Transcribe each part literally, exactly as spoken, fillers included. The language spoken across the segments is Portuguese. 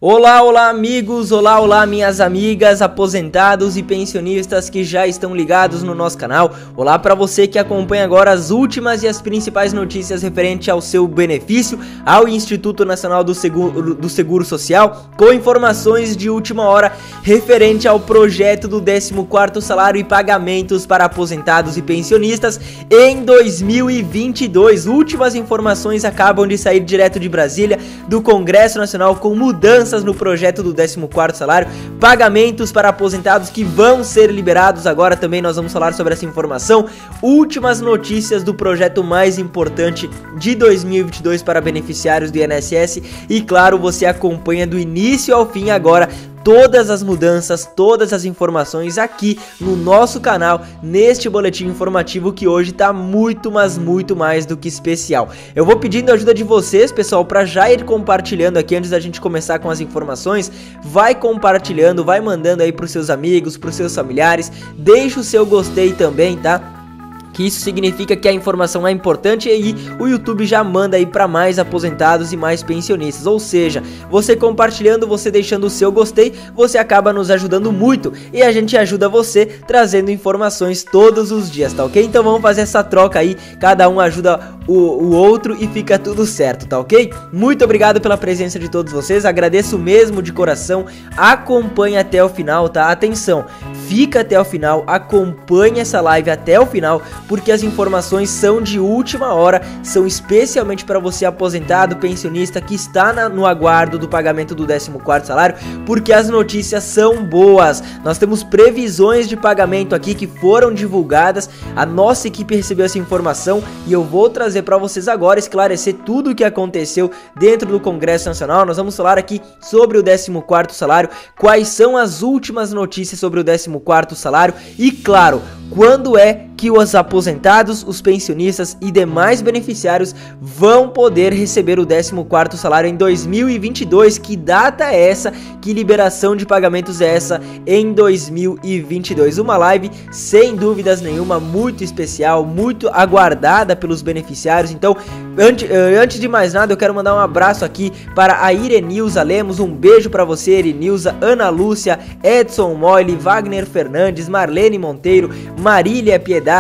Olá, olá amigos, olá, olá minhas amigas, aposentados e pensionistas que já estão ligados no nosso canal. Olá para você que acompanha agora as últimas e as principais notícias referente ao seu benefício, ao Instituto Nacional do Seguro, do Seguro Social, com informações de última hora referente ao projeto do décimo quarto salário e pagamentos para aposentados e pensionistas em dois mil e vinte e dois. Últimas informações acabam de sair direto de Brasília, do Congresso Nacional, com mudanças no projeto do décimo quarto salário, pagamentos para aposentados que vão ser liberados agora. Também nós vamos falar sobre essa informação, últimas notícias do projeto mais importante de dois mil e vinte e dois para beneficiários do I N S S e claro, você acompanha do início ao fim agora todas as mudanças, todas as informações aqui no nosso canal, neste boletim informativo que hoje tá muito, mas muito mais do que especial. Eu vou pedindo a ajuda de vocês, pessoal, para já ir compartilhando aqui antes da gente começar com as informações. Vai compartilhando, vai mandando aí pros seus amigos, pros seus familiares, deixa o seu gostei também, tá? Que isso significa que a informação é importante e aí o YouTube já manda aí para mais aposentados e mais pensionistas. Ou seja, você compartilhando, você deixando o seu gostei, você acaba nos ajudando muito e a gente ajuda você trazendo informações todos os dias, tá ok? Então vamos fazer essa troca aí, cada um ajuda o, o outro e fica tudo certo, tá ok? Muito obrigado pela presença de todos vocês, agradeço mesmo de coração, acompanhe até o final, tá? Atenção, fica até o final, acompanhe essa live até o final, porque as informações são de última hora, são especialmente para você aposentado, pensionista que está na, no aguardo do pagamento do décimo quarto salário, porque as notícias são boas. Nós temos previsões de pagamento aqui que foram divulgadas, a nossa equipe recebeu essa informação e eu vou trazer para vocês agora, esclarecer tudo o que aconteceu dentro do Congresso Nacional. Nós vamos falar aqui sobre o décimo quarto salário, quais são as últimas notícias sobre o décimo quarto salário e claro, quando é que os aposentados, os pensionistas e demais beneficiários vão poder receber o décimo quarto salário em dois mil e vinte e dois. Que data é essa? Que liberação de pagamentos é essa em dois mil e vinte e dois? Uma live sem dúvidas nenhuma, muito especial, muito aguardada pelos beneficiários. Então, antes, antes de mais nada, eu quero mandar um abraço aqui para a Irenilza Lemos, um beijo para você, Irenilza, Ana Lúcia, Edson Moyle, Wagner Fernandes, Marlene Monteiro, Marília Piedade,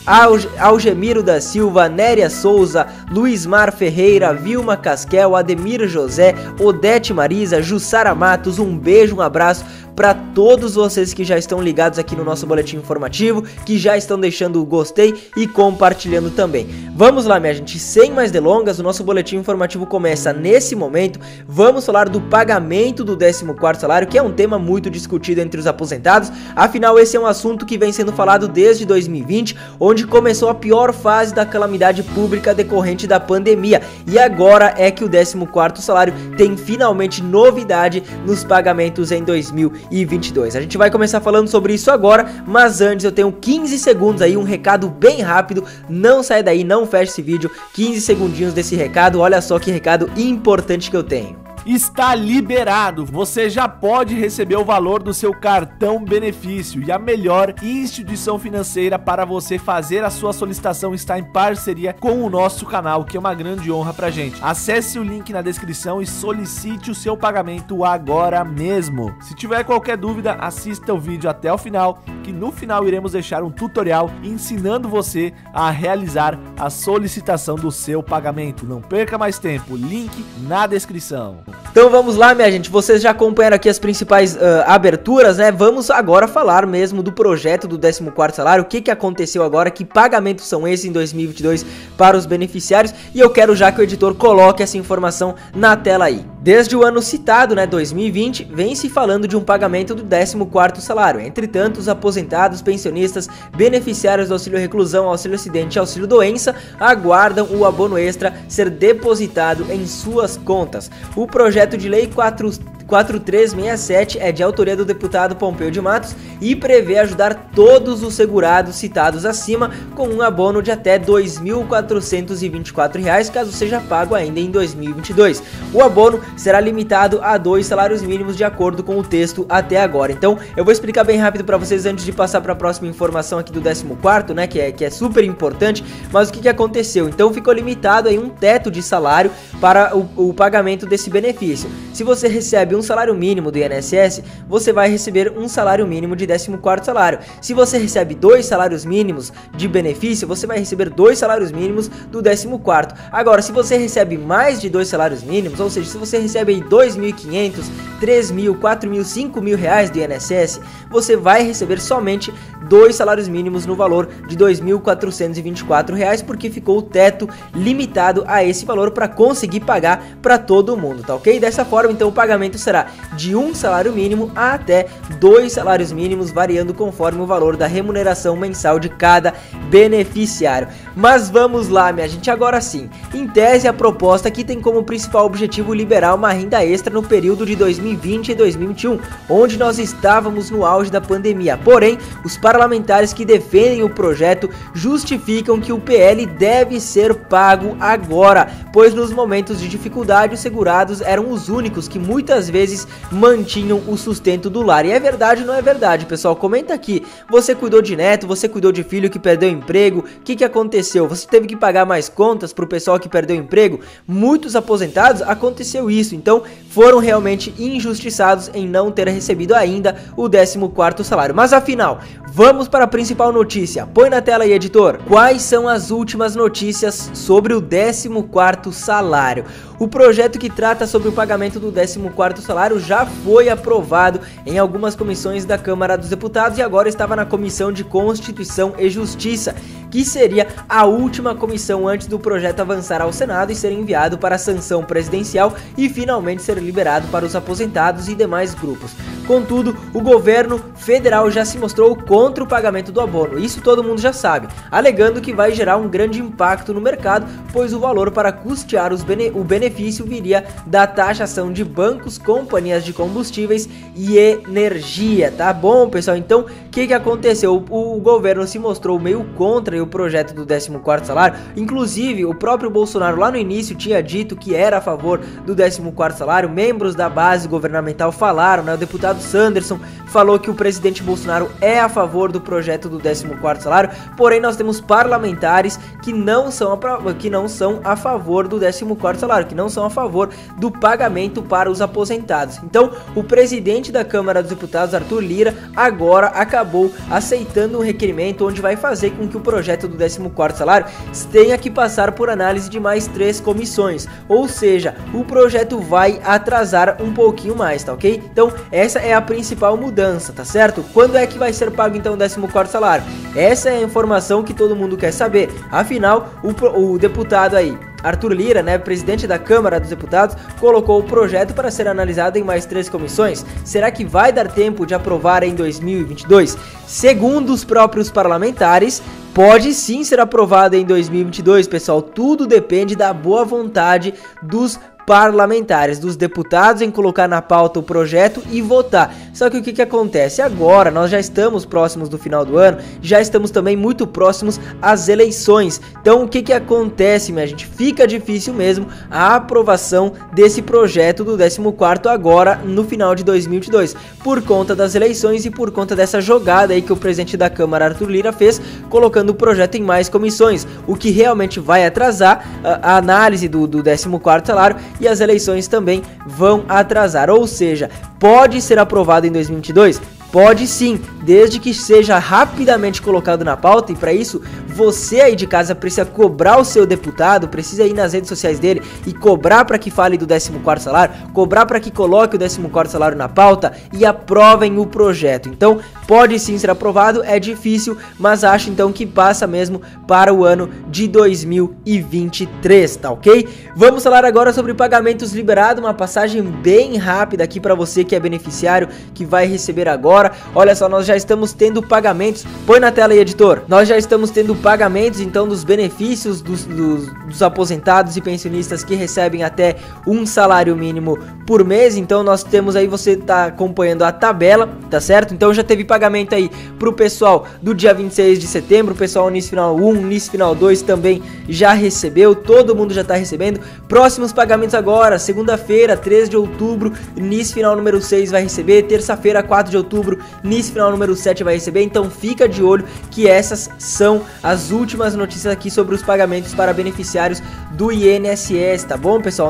Algemiro da Silva, Néria Souza, Luizmar Ferreira, Vilma Casquel, Ademir José, Odete Marisa, Jussara Matos, um beijo, um abraço para todos vocês que já estão ligados aqui no nosso boletim informativo, que já estão deixando o gostei e compartilhando também. Vamos lá, minha gente, sem mais delongas, o nosso boletim informativo começa nesse momento. Vamos falar do pagamento do décimo quarto salário, que é um tema muito discutido entre os aposentados, afinal esse é um assunto que vem sendo falado desde dois mil e vinte, onde começou a pior fase da calamidade pública decorrente da pandemia, e agora é que o décimo quarto salário tem finalmente novidade nos pagamentos em dois mil e vinte e dois. A gente vai começar falando sobre isso agora, mas antes eu tenho quinze segundos aí, um recado bem rápido, não sai daí, não feche esse vídeo, quinze segundinhos desse recado, olha só que recado importante que eu tenho. Está liberado, você já pode receber o valor do seu cartão benefício e a melhor instituição financeira para você fazer a sua solicitação está em parceria com o nosso canal, que é uma grande honra pra gente. Acesse o link na descrição e solicite o seu pagamento agora mesmo. Se tiver qualquer dúvida, assista o vídeo até o final, que no final iremos deixar um tutorial ensinando você a realizar a solicitação do seu pagamento. Não perca mais tempo, link na descrição. Então vamos lá, minha gente, vocês já acompanharam aqui as principais uh, aberturas, né? Vamos agora falar mesmo do projeto do décimo quarto salário, o que que aconteceu agora, que pagamentos são esses em dois mil e vinte e dois para os beneficiários, e eu quero já que o editor coloque essa informação na tela aí. Desde o ano citado, né, dois mil e vinte, vem se falando de um pagamento do décimo quarto salário. Entretanto, os aposentados, pensionistas, beneficiários do auxílio reclusão, auxílio acidente e auxílio doença aguardam o abono extra ser depositado em suas contas. O projeto de lei quatro quatro três seis sete é de autoria do deputado Pompeu de Matos e prevê ajudar todos os segurados citados acima com um abono de até dois mil quatrocentos e vinte e quatro reais, caso seja pago ainda em dois mil e vinte e dois. O abono será limitado a dois salários mínimos de acordo com o texto até agora. Então eu vou explicar bem rápido para vocês antes de passar para a próxima informação aqui do décimo quarto, né, que é, que é super importante. Mas o que, que aconteceu? Então ficou limitado aí um teto de salário para o, o pagamento desse benefício. Se você recebe um salário mínimo do I N S S, você vai receber um salário mínimo de décimo quarto salário. Se você recebe dois salários mínimos de benefício, você vai receber dois salários mínimos do décimo quarto. Agora, se você recebe mais de dois salários mínimos, ou seja, se você recebe aí dois mil e quinhentos, três mil, quatro mil, cinco mil reais do I N S S, você vai receber somente dois salários mínimos no valor de dois mil quatrocentos e vinte e quatro reais, porque ficou o teto limitado a esse valor para conseguir pagar para todo mundo, tá ok? Dessa forma, então, o pagamento será de um salário mínimo a até dois salários mínimos, variando conforme o valor da remuneração mensal de cada beneficiário. Mas vamos lá, minha gente, agora sim. Em tese, a proposta aqui tem como principal objetivo liberar uma renda extra no período de dois mil e vinte e dois mil e vinte e um, onde nós estávamos no auge da pandemia. Porém, os parlamentares que defendem o projeto justificam que o P L deve ser pago agora, pois nos momentos de dificuldade os segurados eram os únicos que muitas vezes mantinham o sustento do lar. E é verdade ou não é verdade, pessoal? Comenta aqui. Você cuidou de neto, você cuidou de filho que perdeu emprego, o que que aconteceu? Você teve que pagar mais contas pro pessoal que perdeu emprego? Muitos aposentados aconteceu isso, então foram realmente injustiçados em não ter recebido ainda o décimo quarto salário. Mas afinal, vamos para a principal notícia. Põe na tela aí, editor. Quais são as últimas notícias sobre o décimo quarto salário? O projeto que trata sobre o pagamento do décimo quarto salário já foi aprovado em algumas comissões da Câmara dos Deputados e agora estava na Comissão de Constituição e Justiça, que seria a última comissão antes do projeto avançar ao Senado e ser enviado para a sanção presidencial e finalmente ser liberado para os aposentados e demais grupos. Contudo, o governo federal já se mostrou contra o pagamento do abono, isso todo mundo já sabe, alegando que vai gerar um grande impacto no mercado, pois o valor para custear os bene o benefício viria da taxação de bancos, companhias de combustíveis e energia, tá bom, pessoal? Então, o que que aconteceu? O, o governo se mostrou meio contra o projeto do décimo quarto salário, inclusive o próprio Bolsonaro lá no início tinha dito que era a favor do décimo quarto salário, membros da base governamental falaram, né? O deputado Sanderson falou que o presidente Bolsonaro é a favor do projeto do décimo quarto salário, porém nós temos parlamentares que não são a, que não são a favor do décimo quarto salário, que não são a favor do pagamento para os aposentados. Então, o presidente da Câmara dos Deputados, Arthur Lira, agora acabou aceitando um requerimento onde vai fazer com que o projeto do décimo quarto salário tenha que passar por análise de mais três comissões, ou seja, o projeto vai atrasar um pouquinho mais, tá ok? Então, essa é a principal mudança, tá certo? Quando é que vai ser pago então o décimo quarto salário? Essa é a informação que todo mundo quer saber. Afinal, o, o deputado aí, Arthur Lira, né, presidente da Câmara dos Deputados, colocou o projeto para ser analisado em mais três comissões. Será que vai dar tempo de aprovar em dois mil e vinte e dois? Segundo os próprios parlamentares, pode sim ser aprovado em dois mil e vinte e dois, pessoal. Tudo depende da boa vontade dos parlamentares, dos deputados em colocar na pauta o projeto e votar. Só que o que que acontece? Agora nós já estamos próximos do final do ano, já estamos também muito próximos às eleições. Então o que que acontece, minha gente? Fica difícil mesmo a aprovação desse projeto do décimo quarto agora no final de dois mil e vinte e dois, por conta das eleições e por conta dessa jogada aí que o presidente da Câmara, Arthur Lira, fez, colocando o projeto em mais comissões, o que realmente vai atrasar a, a análise do, do décimo quarto salário, e as eleições também vão atrasar. Ou seja, pode ser aprovado em dois mil e vinte e dois? Pode sim, desde que seja rapidamente colocado na pauta, e para isso você aí de casa precisa cobrar o seu deputado, precisa ir nas redes sociais dele e cobrar para que fale do décimo quarto salário, cobrar para que coloque o décimo quarto salário na pauta e aprovem o projeto. Então pode sim ser aprovado, é difícil, mas acho então que passa mesmo para o ano de dois mil e vinte e três, tá ok? Vamos falar agora sobre pagamentos liberados, uma passagem bem rápida aqui para você que é beneficiário, que vai receber agora. Olha só, nós já estamos tendo pagamentos, põe na tela aí, editor, nós já estamos tendo pagamentos então dos benefícios dos, dos, dos aposentados e pensionistas que recebem até um salário mínimo por mês. Então nós temos aí, você tá acompanhando a tabela, tá certo? Então já teve pagamento aí pro pessoal do dia vinte e seis de setembro, o pessoal N I S Final um, N I S Final dois também já recebeu, todo mundo já tá recebendo. Próximos pagamentos agora, segunda-feira, três de outubro, N I S Final número seis vai receber, terça-feira, quatro de outubro, N I S Final número sete vai receber. Então fica de olho que essas são as últimas notícias aqui sobre os pagamentos para beneficiários do I N S S, tá bom, pessoal? Nós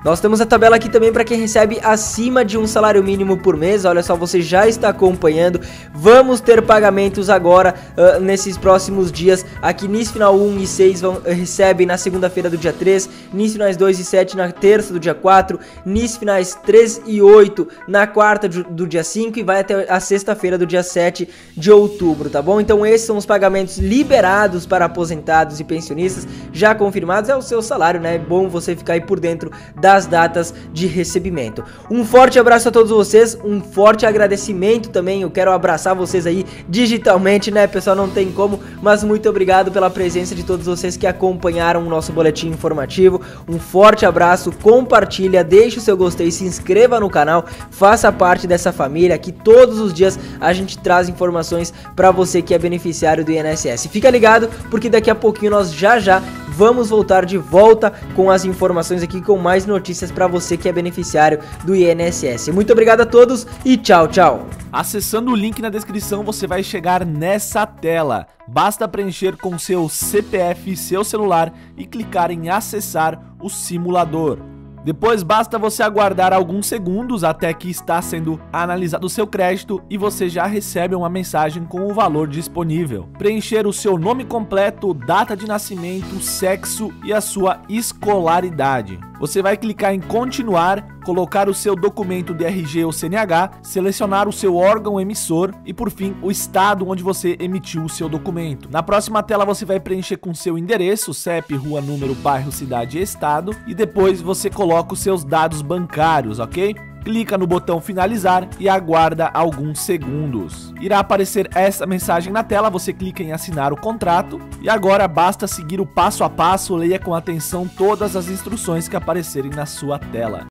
Nós temos a tabela aqui também para quem recebe acima de um salário mínimo por mês. Olha só, você já está acompanhando. Vamos ter pagamentos agora uh, nesses próximos dias. Aqui N I S Final um e seis vão, uh, recebem na segunda-feira do dia três, N I S Finais dois e sete na terça do dia quatro, N I S Finais três e oito na quarta do, do dia cinco e vai até a sexta-feira do dia sete de outubro, tá bom? Então esses são os pagamentos liberados para aposentados e pensionistas já confirmados. É o seu salário, né? É bom você ficar aí por dentro das datas de recebimento. Um forte abraço a todos vocês, um forte agradecimento também. Eu quero abraçar vocês aí digitalmente, né, pessoal? Não tem como, mas muito obrigado pela presença de todos vocês que acompanharam o nosso boletim informativo. Um forte abraço, compartilha, deixe o seu gostei, se inscreva no canal, faça parte dessa família que todos os dias a gente traz informações para você que é beneficiário do I N S S. Fica ligado, porque daqui a pouquinho nós já já vamos voltar de volta com as informações aqui, com mais notícias para você que é beneficiário do I N S S. Muito obrigado a todos e tchau, tchau. Acessando o link na descrição, você vai chegar nessa tela. Basta preencher com seu C P F e seu celular e clicar em acessar o simulador. Depois basta você aguardar alguns segundos até que está sendo analisado o seu crédito e você já recebe uma mensagem com o valor disponível. Preencher o seu nome completo, data de nascimento, sexo e a sua escolaridade. Você vai clicar em continuar, colocar o seu documento de R G ou C N H, selecionar o seu órgão emissor e, por fim, o estado onde você emitiu o seu documento. Na próxima tela você vai preencher com seu endereço, C E P, rua, número, bairro, cidade e estado, e depois você coloca os seus dados bancários, ok? Clica no botão finalizar e aguarda alguns segundos. Irá aparecer essa mensagem na tela, você clica em assinar o contrato e agora basta seguir o passo a passo, leia com atenção todas as instruções que aparecerem na sua tela.